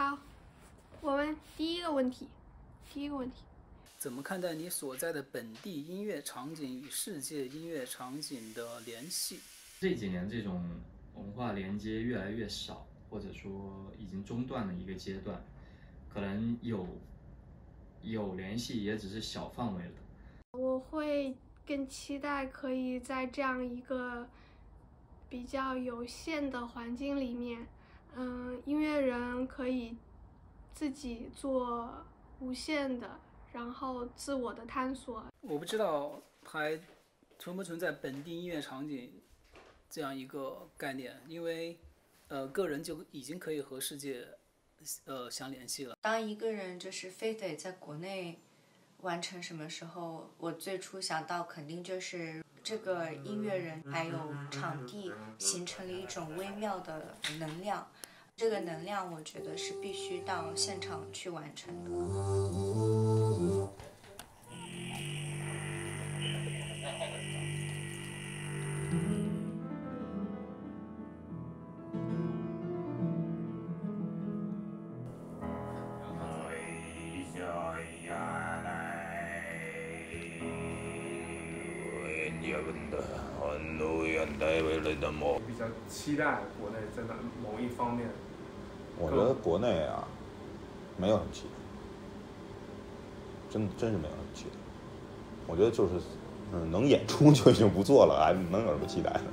好，我们第一个问题， 怎么看待你所在的本地音乐场景与世界音乐场景的联系？ 这几年这种文化连接越来越少，或者说已经中断了一个阶段，可能有联系，也只是小范围的。 我会更期待可以在这样一个比较有限的环境里面，音乐人可以自己做无限的，然后自我的探索。 我不知道还存不存在本地音乐场景这样一个概念，因为个人就已经可以和世界相联系了。 当一个人就是非得在国内完成什么时候，我最初想到肯定就是这个音乐人还有场地形成了一种微妙的能量，这个能量我觉得是必须到现场去完成的。 比较期待国内在某一方面。 我觉得国内啊，没有什么期待，真是没有什么期待。我觉得就是，能演出就已经不错了，还能有什么期待呢？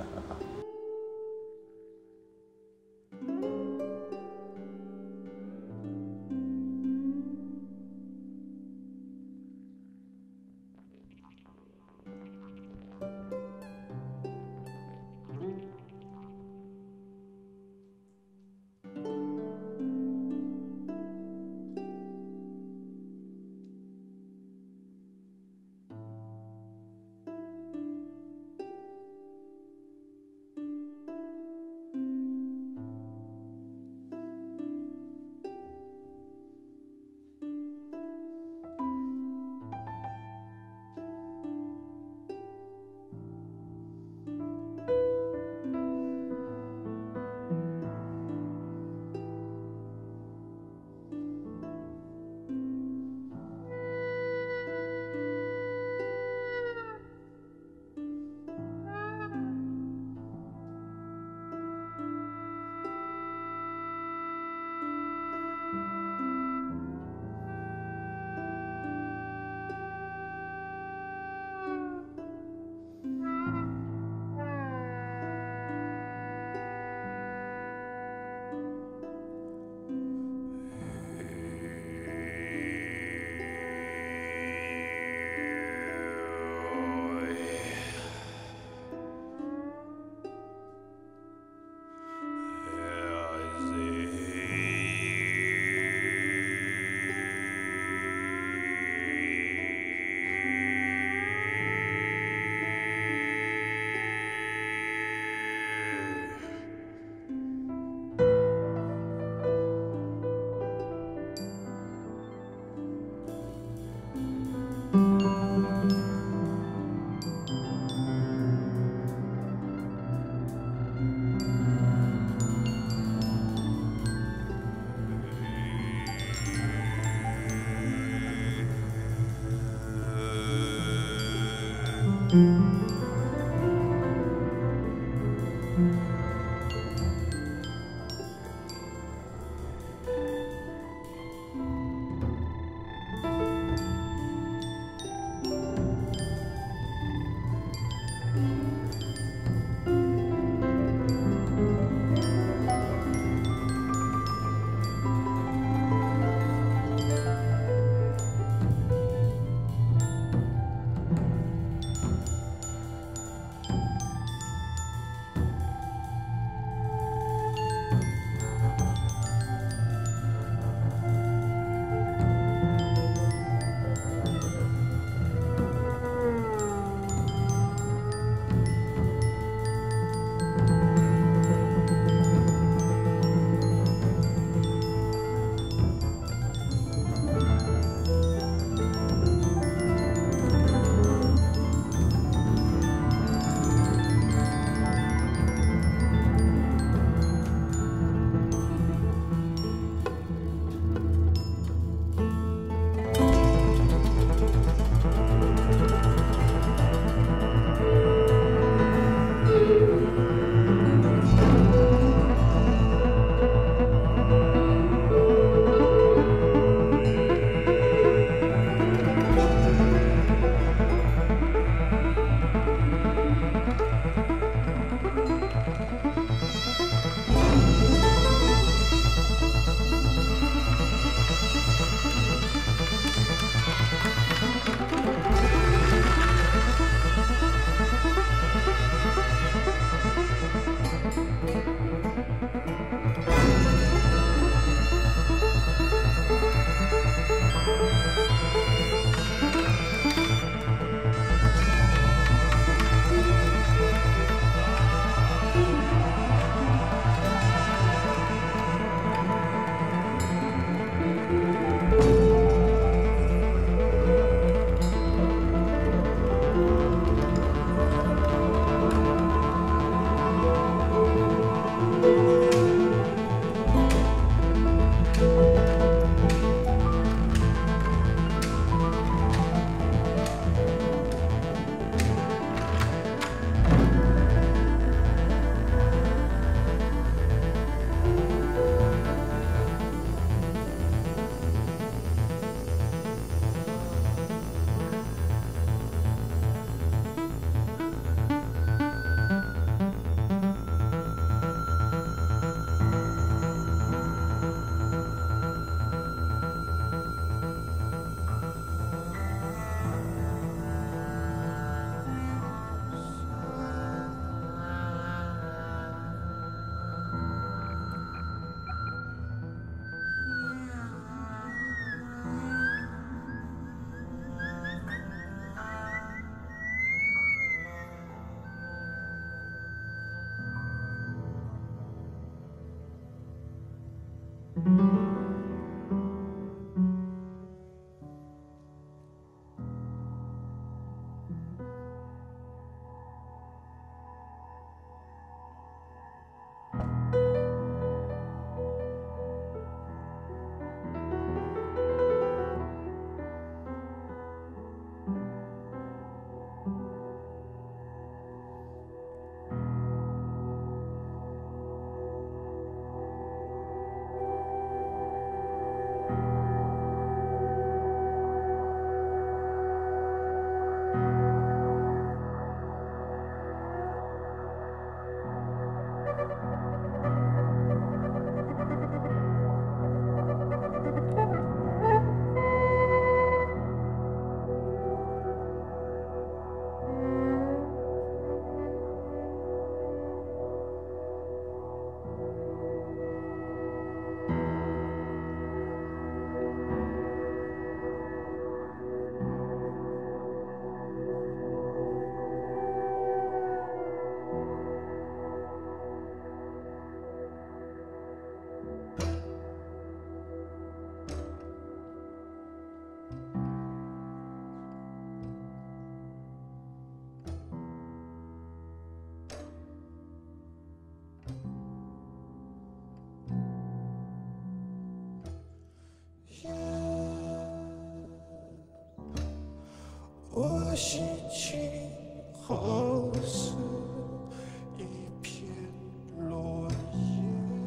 我心情好似一片落叶，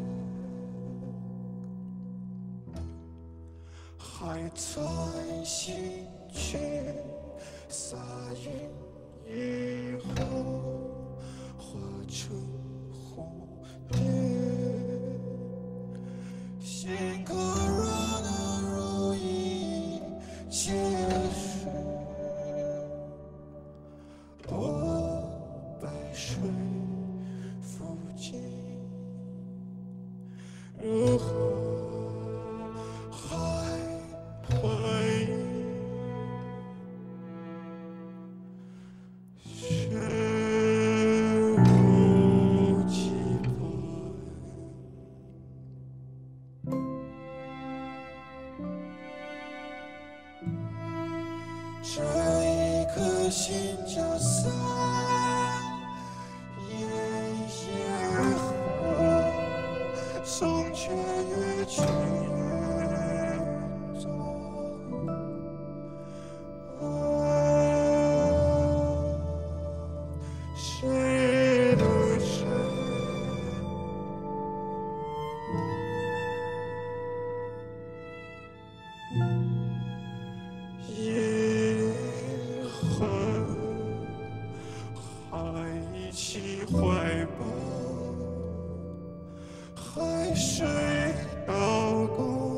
还在心间撒匀以后，化成蝴蝶，心可软的如一结实。我被水抚尽，如何还会深入基本？这一颗心就散，夜夜和松却越去越重。谁的谁？夜恨还一起怀抱，海水倒钩。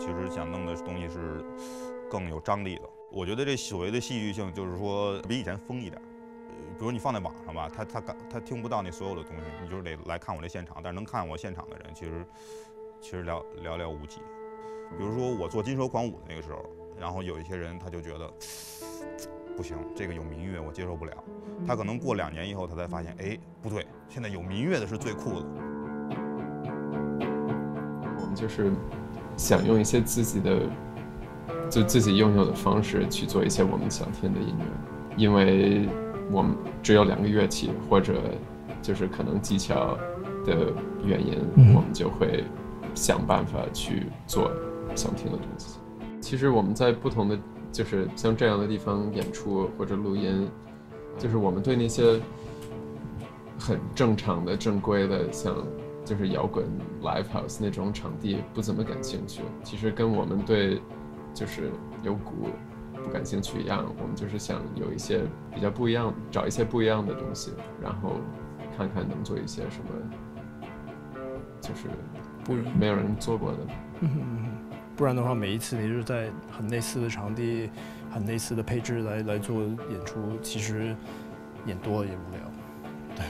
其实想弄的东西是更有张力的。我觉得这所谓的戏剧性，就是说比以前疯一点。比如你放在网上吧，他听不到那所有的东西，你就是得来看我这现场。但是能看我现场的人，其实寥寥无几。比如说我做金蛇狂舞的那个时候，然后有一些人他就觉得不行，这个有民乐我接受不了。他可能过2年以后，他才发现，哎，不对，现在有民乐的是最酷的。 我们就是想用一些自己拥有的方式去做一些我们想听的音乐，因为我们只有2个乐器，或者就是可能技巧的原因，我们就会想办法去做想听的东西。其实我们在不同的就是像这样的地方演出或者录音，就是我们对那些很正常的正规的像就是摇滚 live house 那种场地不怎么感兴趣。其实跟我们对就是有鼓不感兴趣一样，我们就是想有一些比较不一样，找一些不一样的东西，然后看看能做一些什么就是没有人做过的。 不然的话，每一次你就是在很类似的场地、很类似的配置来做演出，其实演多了也无聊。对。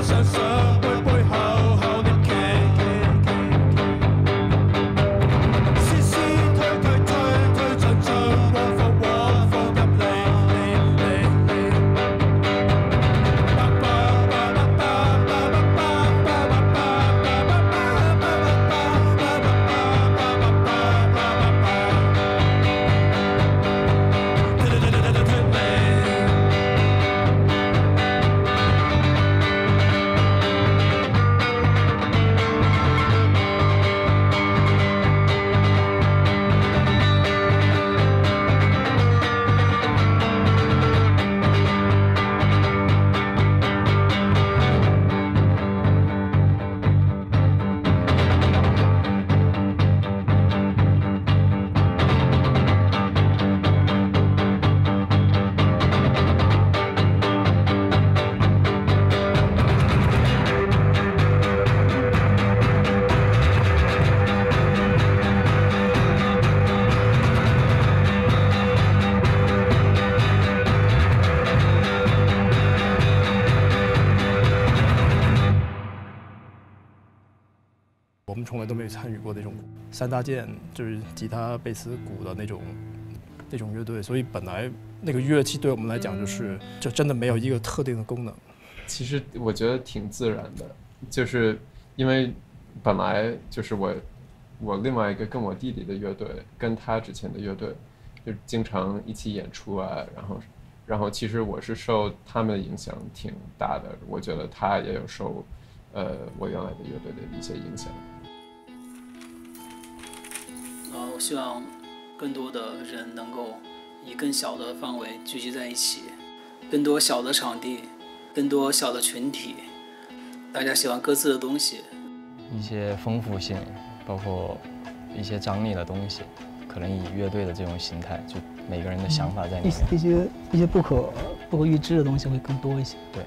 想想背背後後念記，絲絲推推推推進進，往復入嚟。 我们从来都没有参与过那种三大件，就是吉他、贝斯、鼓的那种乐队，所以本来那个乐器对我们来讲就真的没有一个特定的功能。 其实我觉得挺自然的，就是因为本来就是我另外一个跟我弟弟的乐队，跟他之前的乐队，就经常一起演出啊，然后其实我是受他们的影响挺大的，我觉得他也有受我原来的乐队的一些影响。 我希望更多的人能够以更小的范围聚集在一起，更多小的场地，更多小的群体，大家喜欢各自的东西， 一些丰富性，包括一些张力的东西，可能以乐队的这种形态，就每个人的想法在里面， 一些不可预知的东西会更多一些。 对。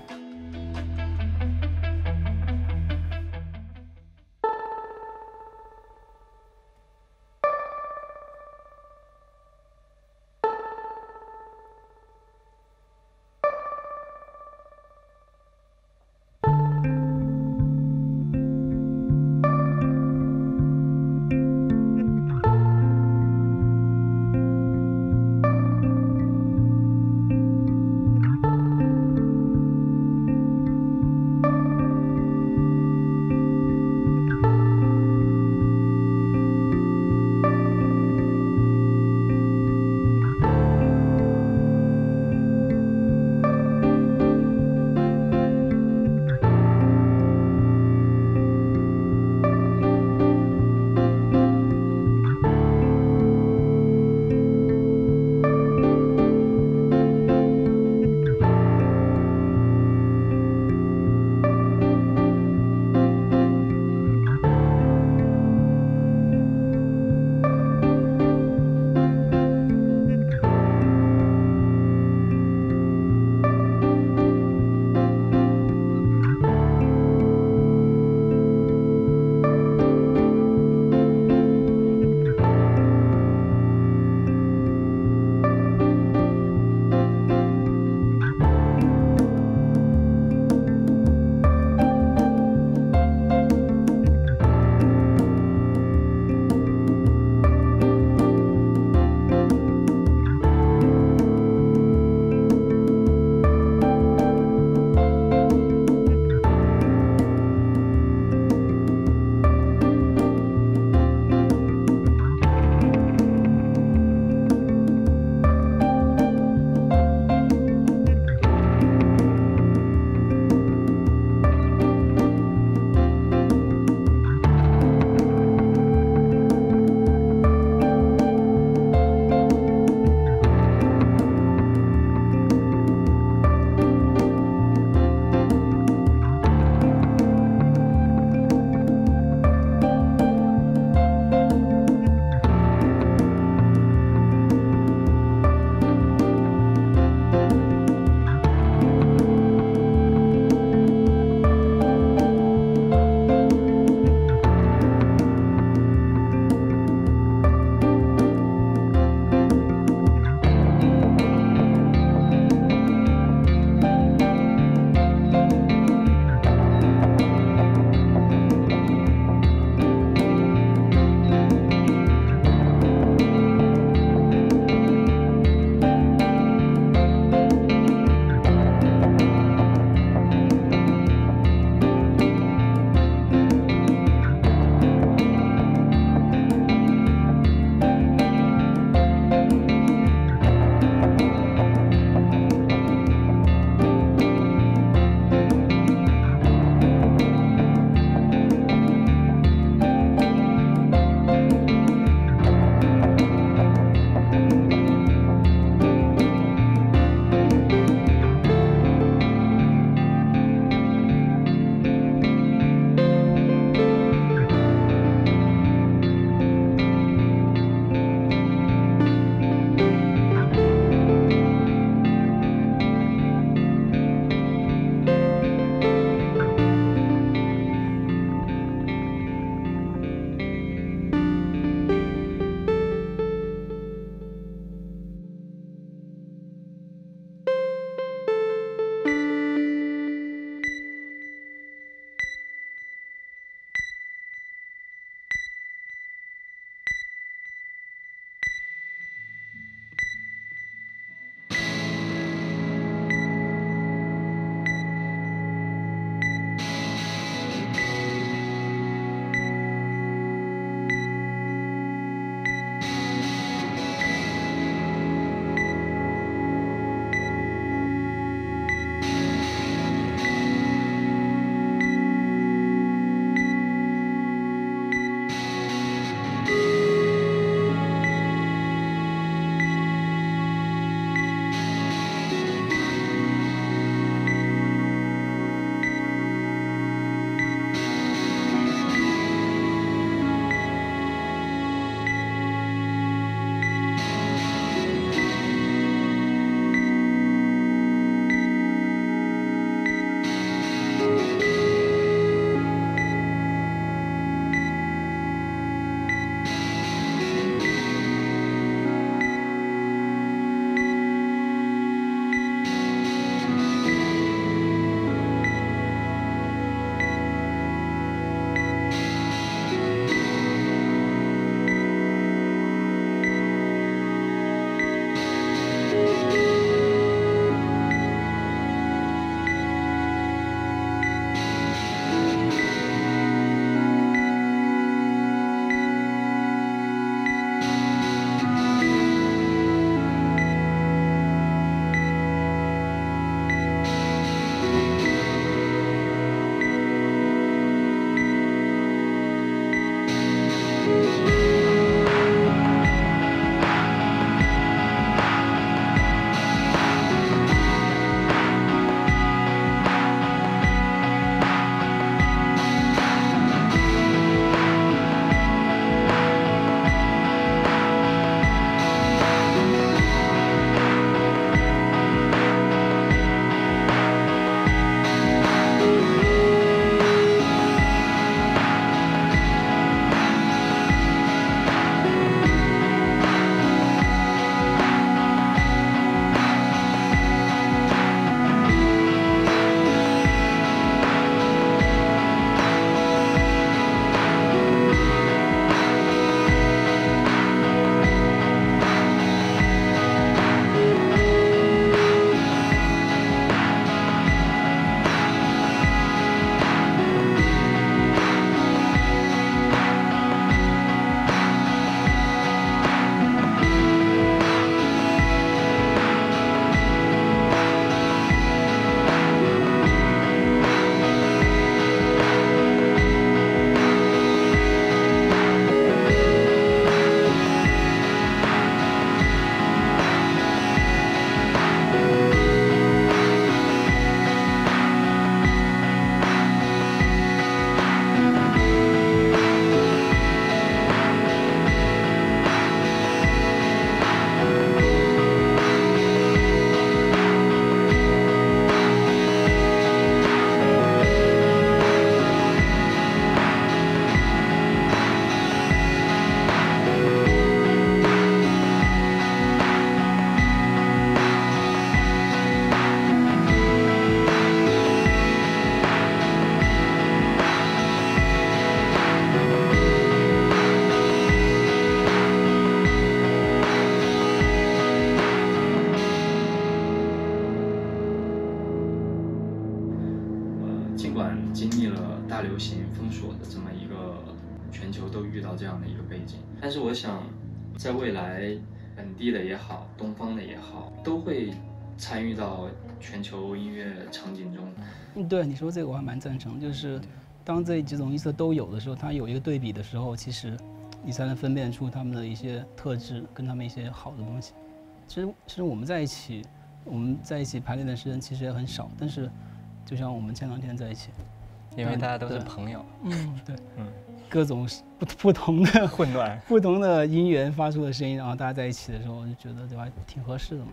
尽管经历了大流行、封锁的这么一个全球都遇到这样的一个背景，但是我想，在未来本地的也好，东方的也好，都会参与到全球音乐场景中。 对你说这个我还蛮赞成，就是当这几种意识都有的时候，它有一个对比的时候，其实你才能分辨出他们的一些特质跟他们一些好的东西。其实我们在一起排练的时间其实也很少，但是就像我们前2天在一起， 因为大家都是朋友。 对，各种不同的混乱、 不同的音源发出的声音，然后大家在一起的时候，我就觉得这还挺合适的嘛。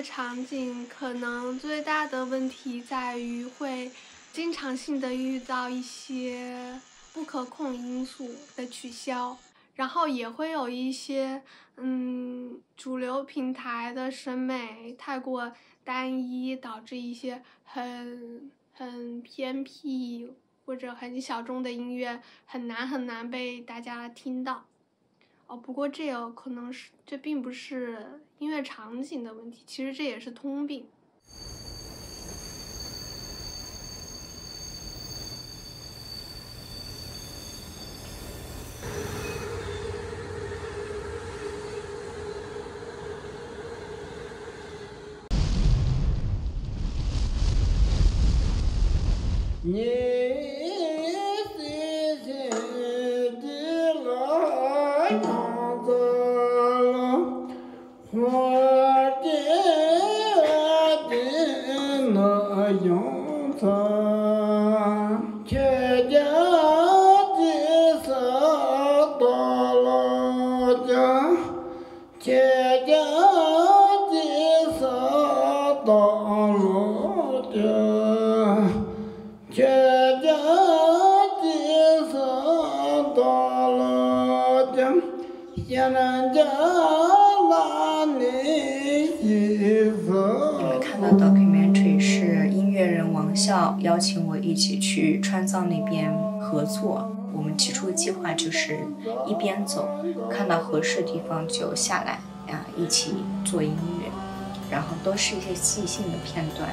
场景可能最大的问题在于会经常性的遇到一些不可控因素的取消，然后也会有一些主流平台的审美太过单一，导致一些很偏僻或者很小众的音乐很难被大家听到。不过这并不是音乐场景的问题，其实这也是通病。 你们看到 documentary 是音乐人王笑邀请我一起去川藏那边合作。我们起初的计划就是一边走，看到合适的地方就下来一起做音乐，然后都是一些即兴的片段。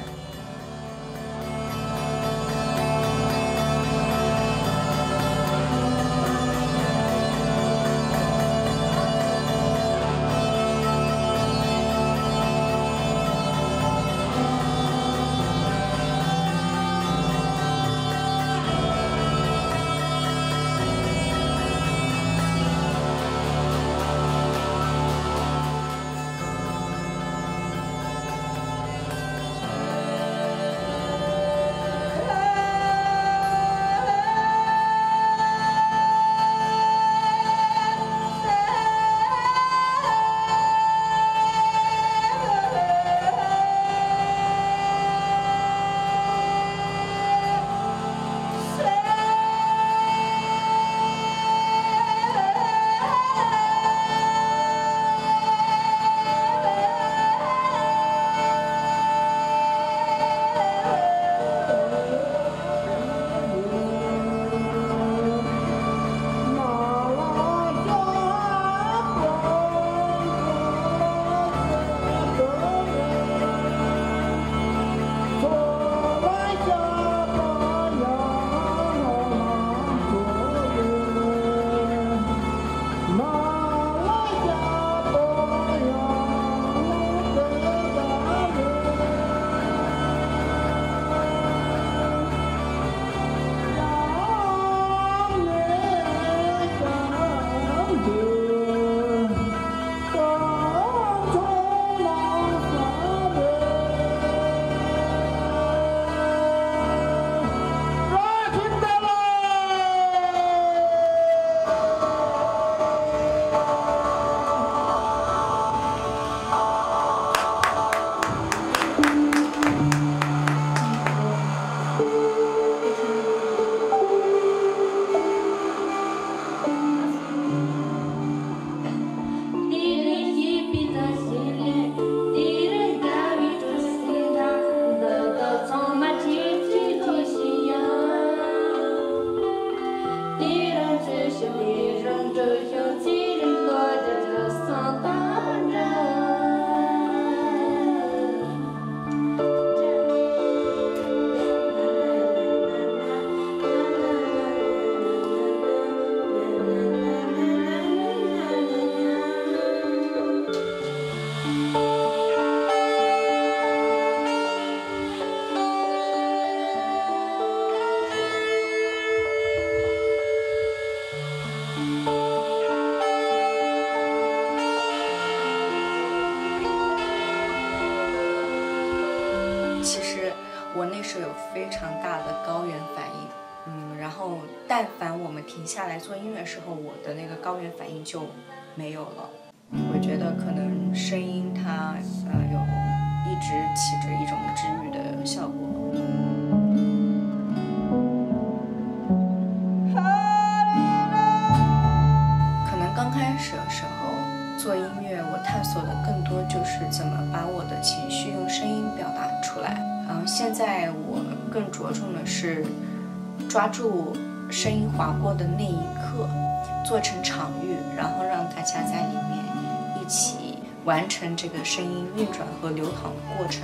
非常大的高原反应，然后但凡我们停下来做音乐的时候，我的那个高原反应就没有了。我觉得可能声音它有艺直起着一种治愈的效果。可能刚开始的时候做音乐，我探索的更多就是怎么把我的情绪用声音表达出来。现在我更着重的是抓住声音划过的那一刻，做成场域，然后让大家在里面一起完成这个声音运转和流淌的过程。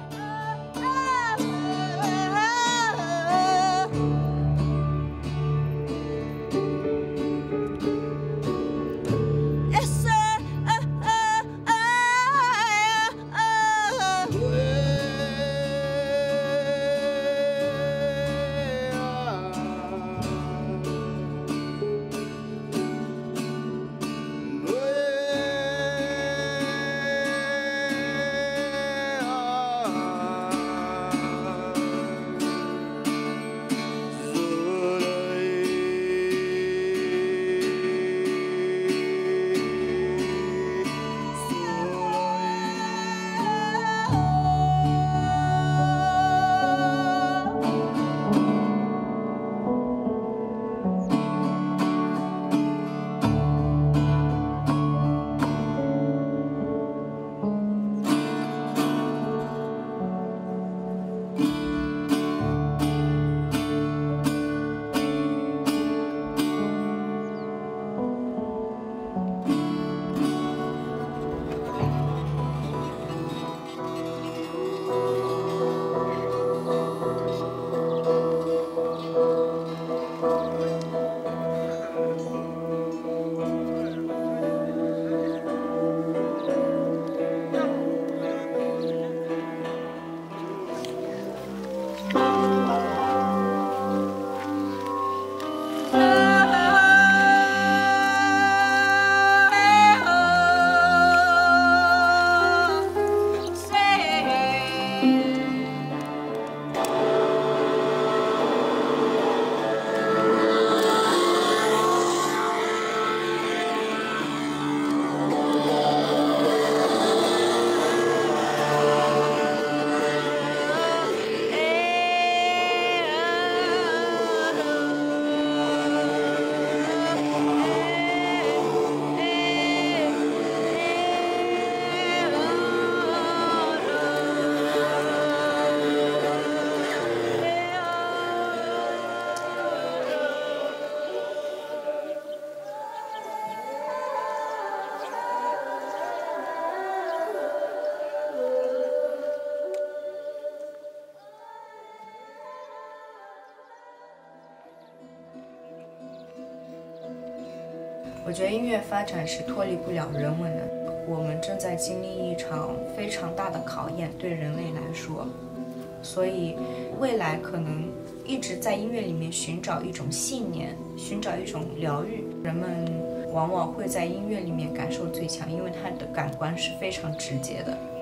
我觉得音乐发展是脱离不了人文的，我们正在经历一场非常大的考验，对人类来说，所以未来可能一直在音乐里面寻找一种信念，寻找一种疗愈。人们往往会在音乐里面感受最强，因为它的感官是非常直接的。